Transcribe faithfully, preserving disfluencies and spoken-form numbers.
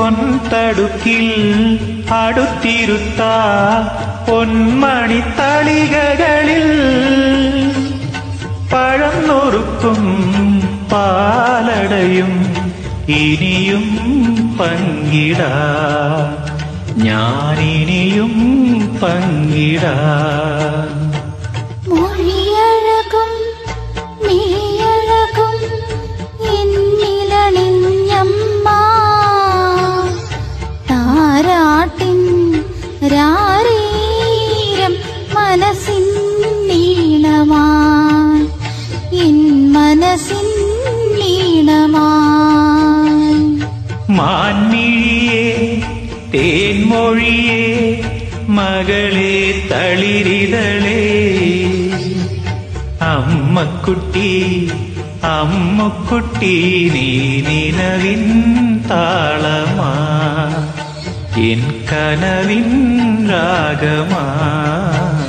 പൊൻതടുക്കിൽ അടുത്തിരുത്ത പൊന്മണിത്തളികകളിൽ പഴം നുറുക്കും പാലടയും ഇനിയും പങ്കിടാം, ഞാനിനിയും പങ്കിടാം. മൊഴിയഴകും നീയഴകും എന്നിലണിഞ്ഞമ്മ താരാട്ടിൻ രാരീരം മനസ്സിൻ നീണമാൻ, എൻ മനസ്സിൻ നീണമാൻ. മാൻമിഴിയേ തേൻമൊഴിയേ മകളെ തളിരിതളേ, അമ്മക്കുട്ടി അമ്മുക്കുട്ടി നീ നിലവിൻ താളമാ, എൻ കനവിൻ രാഗമാ.